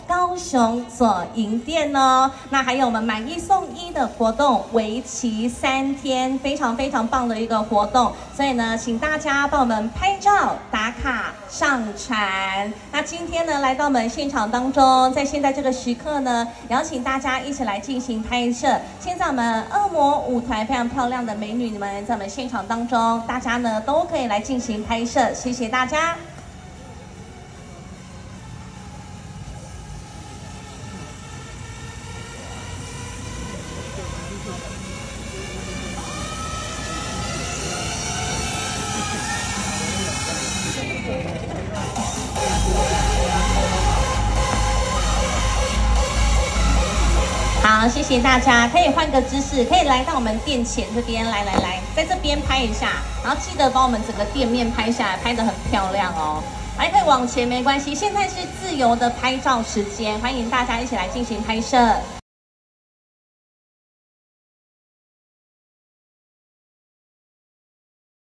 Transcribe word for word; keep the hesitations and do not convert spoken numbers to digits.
高雄左营店哦。那还有我们买一送一的活动，为期三天，非常非常棒的一个活动。所以呢，请大家帮我们拍照打卡上传。那今天呢，来到我们现场当中，在现在这个时刻呢，邀请大家一起来进行拍摄。现在我们恶魔舞团非常漂亮的美女们在我们现场当中，大家呢都可以来进行拍摄，谢谢大家。好，谢谢大家，可以换个姿势，可以来到我们店前这边，来来来，在这边拍一下，然后记得把我们整个店面拍下来，拍得很漂亮哦。还可以往前没关系，现在是自由的拍照时间，欢迎大家一起来进行拍摄。